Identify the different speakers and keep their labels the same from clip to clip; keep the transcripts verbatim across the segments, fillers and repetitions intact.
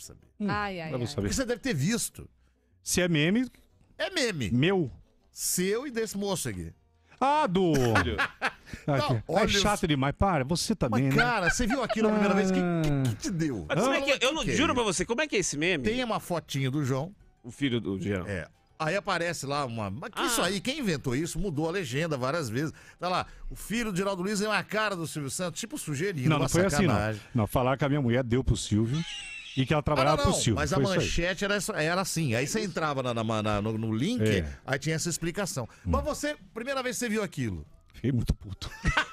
Speaker 1: pra saber.
Speaker 2: Hum,
Speaker 3: ai, ai, ai.
Speaker 1: Porque você deve ter visto.
Speaker 2: Se é meme...
Speaker 1: É meme.
Speaker 2: Meu.
Speaker 1: Seu e desse moço aqui.
Speaker 2: Ah, do...
Speaker 1: Não,
Speaker 2: é chato os... demais. Para, você também,
Speaker 1: Mas,
Speaker 2: né?
Speaker 1: cara, você viu aquilo a primeira
Speaker 2: ah...
Speaker 1: vez? O que, que, que te deu?
Speaker 4: Mas como é que, eu não,
Speaker 1: que
Speaker 4: juro
Speaker 1: é?
Speaker 4: pra você, como é que é esse meme?
Speaker 1: Tem uma fotinha do João.
Speaker 4: O filho do Jean.
Speaker 1: É. Aí aparece lá uma... Mas que
Speaker 4: Ah.
Speaker 1: isso aí? Quem inventou isso? Mudou a legenda várias vezes. Tá lá, o filho do Geraldo Luiz é uma cara do Silvio Santos, tipo sugerindo
Speaker 2: Não,
Speaker 1: uma
Speaker 2: não foi
Speaker 1: sacanagem.
Speaker 2: assim, não. Não, falaram que a minha mulher deu pro Silvio e que ela trabalhava
Speaker 1: ah, não, não,
Speaker 2: pro Silvio.
Speaker 1: Mas a
Speaker 2: foi
Speaker 1: manchete era, era assim. Aí você entrava na, na, na, no, no link,
Speaker 2: é.
Speaker 1: aí tinha essa explicação. Hum. Mas você, primeira vez que você viu aquilo?
Speaker 2: Fiquei muito puto.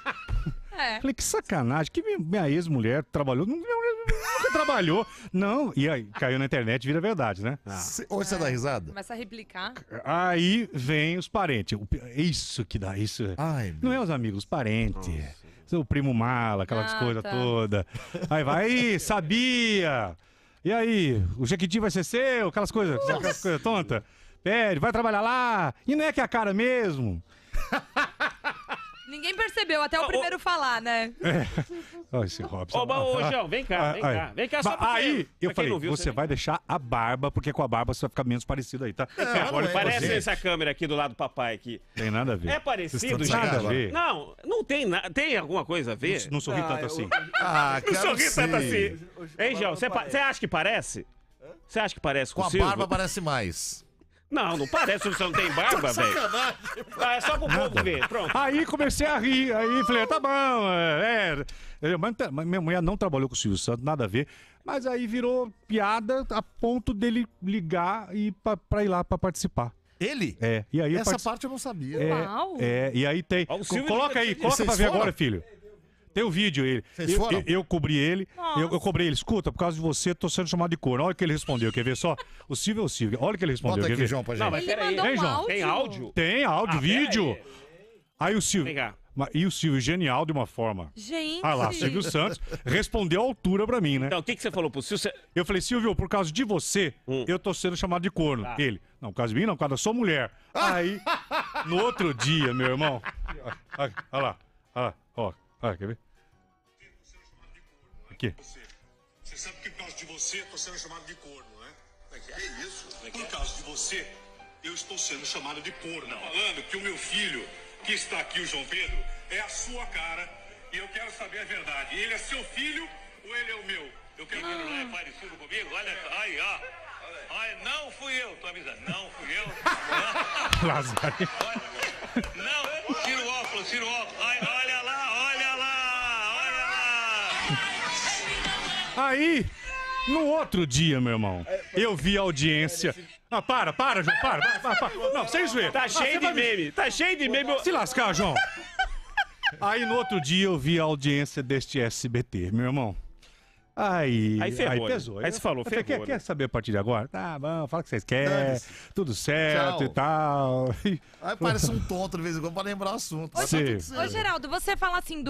Speaker 3: É.
Speaker 2: Falei, que sacanagem, que minha, minha ex-mulher trabalhou, nunca trabalhou. Não, e aí caiu na internet, vira verdade, né?
Speaker 1: Ah. Cê, hoje você é. dá risada?
Speaker 3: Começa a replicar.
Speaker 2: Aí vem os parentes. Isso que dá, isso.
Speaker 1: Ai,
Speaker 2: não é os amigos, os parentes. Seu primo mala, aquelas
Speaker 3: ah,
Speaker 2: coisas
Speaker 3: tá.
Speaker 2: todas. Aí vai, aí, sabia. E aí, o Jequiti vai ser seu, aquelas coisas, aquelas coisas tontas. Pede, vai trabalhar lá. E não é que é a cara mesmo.
Speaker 3: Ninguém percebeu, até o primeiro oh, falar, né?
Speaker 2: É. Olha esse Robson.
Speaker 4: Ô, ô, João, vem cá, vem cá. Vem cá só porque...
Speaker 2: Aí, eu falei,
Speaker 4: viu,
Speaker 2: você vai deixar a barba, porque com a barba você vai ficar menos parecido aí, tá?
Speaker 4: É,
Speaker 1: Agora
Speaker 4: é, parece gente. essa câmera aqui do lado do papai aqui.
Speaker 2: Tem nada a ver.
Speaker 4: É parecido,
Speaker 2: gente. Nada a ver.
Speaker 4: Não, não tem nada. Tem alguma coisa a ver?
Speaker 2: Não, não sorri
Speaker 4: ah,
Speaker 2: tanto
Speaker 4: eu...
Speaker 2: assim.
Speaker 1: Ah,
Speaker 4: não sorri tanto assim.
Speaker 5: Hoje, hoje
Speaker 4: Hein, João, você acha que parece? Você acha que parece com,
Speaker 1: com
Speaker 4: o Silvio?
Speaker 1: a barba parece mais.
Speaker 4: Não, não parece, você não tem barba, velho. Ah, é só pro povo ver, pronto.
Speaker 2: Aí comecei a rir, aí falei, tá bom, é... é. Mas, mas minha mulher não trabalhou com o Silvio Santos, nada a ver. Mas aí virou piada a ponto dele ligar e pra, pra ir lá pra participar.
Speaker 1: Ele?
Speaker 2: É, e aí...
Speaker 1: Essa
Speaker 2: partic...
Speaker 1: parte eu não sabia.
Speaker 2: É,
Speaker 3: Uau.
Speaker 2: é, e aí tem...
Speaker 4: Ó,
Speaker 2: coloca aí, coloca pra ver
Speaker 1: foram?
Speaker 2: agora, filho. Tem o vídeo, ele.
Speaker 1: Vocês
Speaker 2: Eu,
Speaker 1: foram?
Speaker 2: eu, eu cobri ele, eu, eu cobrei ele. Escuta, por causa de você, tô sendo chamado de corno. Olha o que ele respondeu, quer ver só? O Silvio é o Silvio. Olha o que ele respondeu,
Speaker 1: Bota
Speaker 2: quer
Speaker 1: aqui,
Speaker 2: ver?
Speaker 1: João, pra gente.
Speaker 4: Não, mas
Speaker 3: Ele
Speaker 4: peraí.
Speaker 3: mandou
Speaker 2: Tem,
Speaker 3: um
Speaker 2: João?
Speaker 3: áudio.
Speaker 4: Tem áudio?
Speaker 2: Tem áudio,
Speaker 4: Ah,
Speaker 2: vídeo.
Speaker 4: Aí.
Speaker 2: aí o Silvio...
Speaker 4: Vem cá.
Speaker 2: E o Silvio, genial de uma forma.
Speaker 3: Gente.
Speaker 2: Ah lá, Silvio Santos respondeu à altura pra mim, né?
Speaker 4: Então, o que, que você falou pro Silvio? Você...
Speaker 2: Eu falei, Silvio, por causa de você,
Speaker 4: Hum.
Speaker 2: eu tô sendo chamado de corno.
Speaker 4: Tá.
Speaker 2: Ele, não, por causa de mim, não, por causa da sua mulher. Aí, no outro dia, meu irmão, olha lá, olha lá, ó, olha, quer ver? Aqui.
Speaker 6: Você sabe que por causa de você, eu tô sendo chamado de corno, né? É que é isso? Por causa de você, eu estou sendo chamado de corno. Falando que o meu filho, que está aqui, o João Pedro, é a sua cara e eu quero saber a verdade. Ele é seu filho ou ele é o meu? Eu quero ver. Não é parecido comigo? Olha, aí, ó. Ai, não fui eu, tô avisando. Não fui eu.
Speaker 2: Lázaro.
Speaker 6: Não, tira o óculos, tira o óculos. Ai, olha lá, olha lá, olha lá.
Speaker 2: Aí, no outro dia, meu irmão, eu vi a audiência. Ah, para, para, João, para, para, para, para. Não, sem zoeira.
Speaker 4: Tá
Speaker 2: Ah,
Speaker 4: cheio
Speaker 2: você
Speaker 4: de
Speaker 2: vai me-
Speaker 4: meme, tá cheio de meme.
Speaker 2: Se lascar, João. Aí, no outro dia, eu vi a audiência deste S B T, meu irmão. Aí,
Speaker 4: Aí ferrou,
Speaker 2: aí
Speaker 4: né?
Speaker 2: pesou.
Speaker 4: Aí você falou,
Speaker 2: Eu falei,
Speaker 4: ferrou,
Speaker 2: quer,
Speaker 4: né?
Speaker 2: quer saber a partir de agora? Tá bom, fala o que vocês querem,
Speaker 1: Dane-se.
Speaker 2: tudo certo
Speaker 1: Tchau.
Speaker 2: e tal.
Speaker 1: Aí parece um tonto de vez em quando pra lembrar o assunto.
Speaker 2: Sim.
Speaker 3: Ô, Geraldo, você fala assim do